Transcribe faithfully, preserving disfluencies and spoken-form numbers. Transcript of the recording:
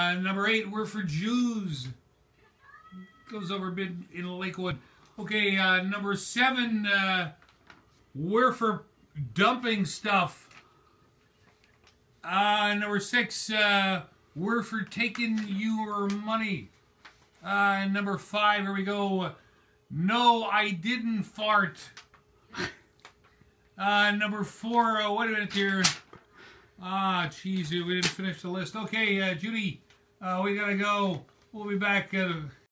Uh, number eight, we're for Jews. Goes over a bit in Lakewood. Okay, uh, number seven, uh, we're for dumping stuff. Uh, number six, uh, we're for taking your money. Uh, number five, here we go. No, I didn't fart. Uh, number four, uh, wait a minute here. Ah, jeez, we didn't finish the list. Okay, uh, Judy, uh, we gotta go. We'll be back. Uh,